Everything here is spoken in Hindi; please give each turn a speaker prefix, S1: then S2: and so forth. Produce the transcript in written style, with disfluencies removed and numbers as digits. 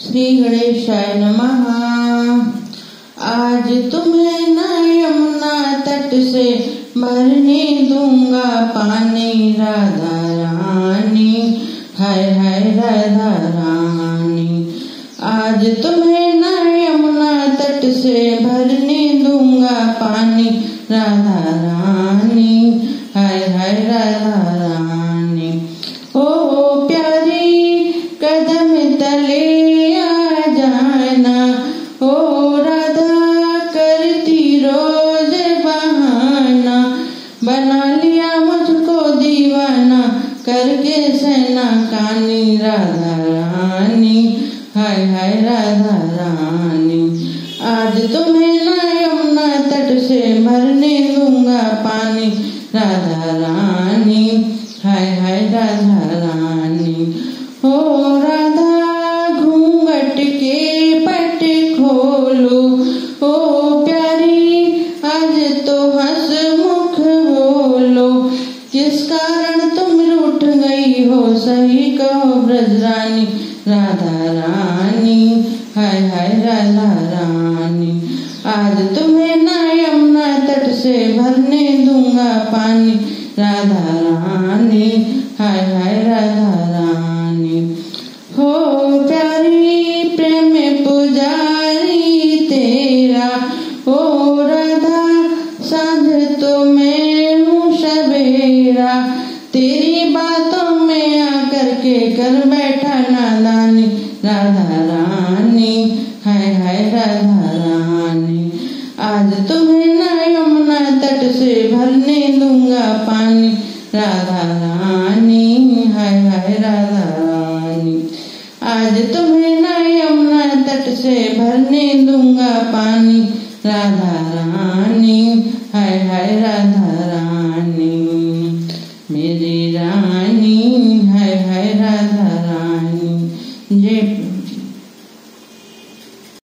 S1: श्री गणेशाय नमः। आज तुम्हें न यमुना तट से भरने दूंगा पानी राधा रानी, हाय हाय राधा रानी। आज तुम्हें न यमुना तट से भरने दूंगा पानी राधा रानी, हाय हाय राधा रानी। ओ प्यारी कदम तले आ जाना, ओ राधा करती रोज बहाना, बना लिया मुझको दीवाना करके सेना कानी राधा रानी, हाय हाय राधा रानी। आज तुम्हें न यमुना तट से भरने दूंगा पानी राधा रानी, हाय हाय राधा रानी। हो राधा घूंघट के पट खोलो, ओ प्यारी आज तो हंस मुख बोलो, किस कारण तुम रूठ गई हो सही कहो ब्रजरानी राधा रानी, हाय हाय राधा रानी। आज तुम्हें न यमुना तट से भरने दूंगा पानी राधा रानी, हाय हाय राधा रानी। हो प्यारी प्रेम पुजारी तेरा, ओ राधा सांझ तो मैं हूँ सवेरा, तेरी बातों में आकर के कर बैठा नादानी राधा रानी, हाय हाय राधा रानी। आज तुम्हें न यमुना तट से भरने दूंगा पानी राधा रानी, हाय हाय राधा रानी। आज तुम्हें न यमुना तट से भरने दूंगा पानी राधा रानी, हाय हाय राधा रानी।